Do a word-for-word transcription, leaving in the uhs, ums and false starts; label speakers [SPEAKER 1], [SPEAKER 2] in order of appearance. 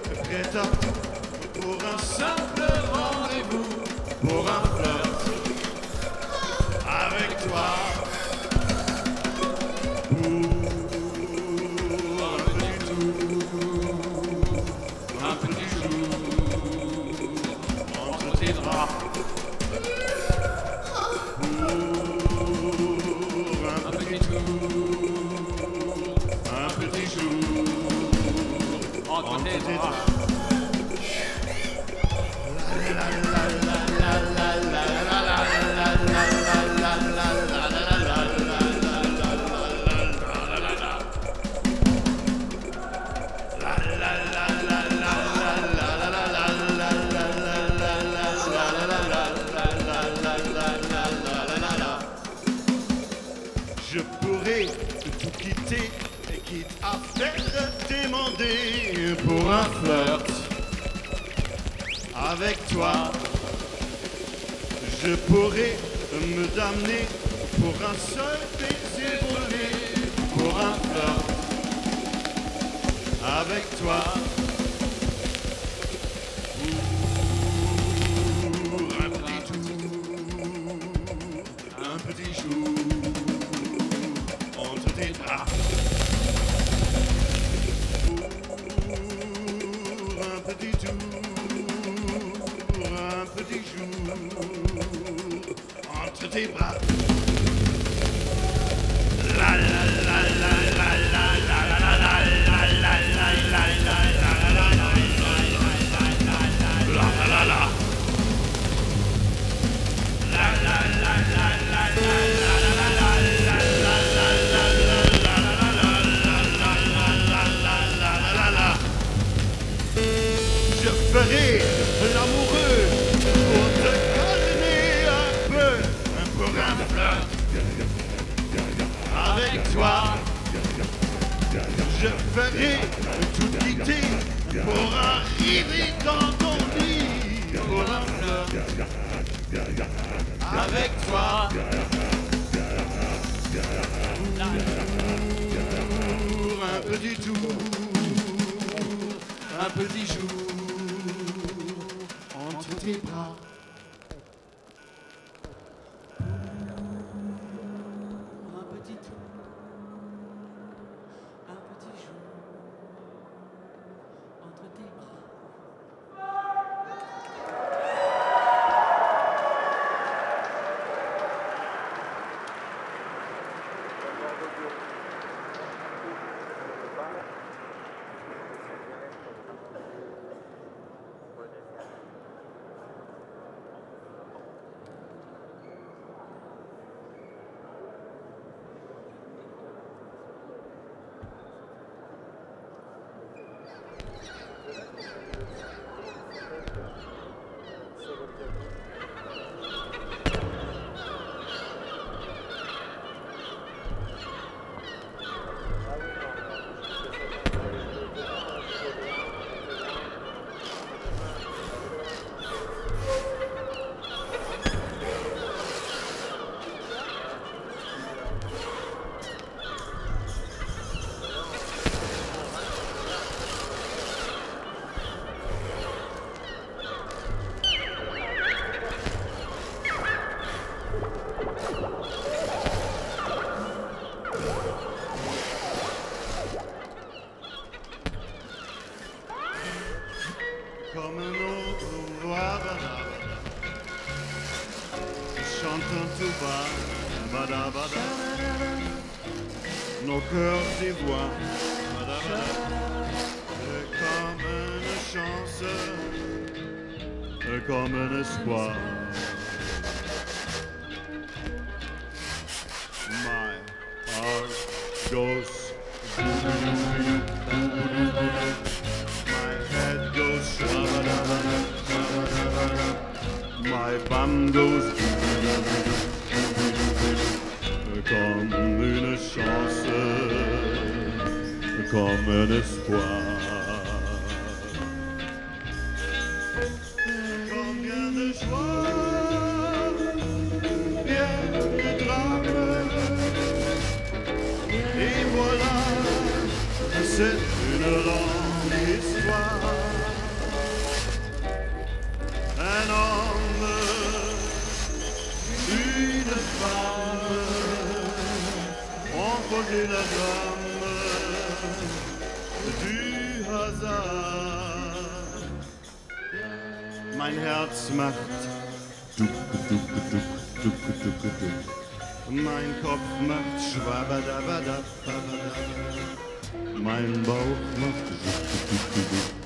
[SPEAKER 1] prête à tout pour un simple rendez-vous, pour un flirt avec toi. Un petit jour entre tes draps, pour un petit tour, un petit jour entre tes draps. Je pourrais tout quitter, quitte à faire demander pour un flirt avec toi. Je pourrais me damner pour un seul baiser volé, pour un flirt avec toi. Pour un petit tour, un petit jour entre tes draps, pour un petit tour, un petit jour entre tes bras. La la la la la la la la la la la la la la je ferai l'amoureux pour te calmer un peu, pour un flirt avec toi. Je ferai tout quitter pour arriver dans ton lit, pour un flirt avec toi. Pour un petit tour, un petit jour entre tes bras.
[SPEAKER 2] Un petit tour, un petit jour entre tes bras.
[SPEAKER 1] Comme un au revoir, chantant tout bas, bada bada, nos cœurs dévoient, bada bada, comme une chance, comme un espoir. My heart goes, my head goes, my bum goes, comme une chance, comme un espoir. Combien de joie, bien de drame, et voilà, c'est une longue histoire. Mein Herz macht duck, duck, duck, duck, duck, duck. Mein Kopf macht schwabadabadab, mein Bauch macht duck, duck, duck, duck.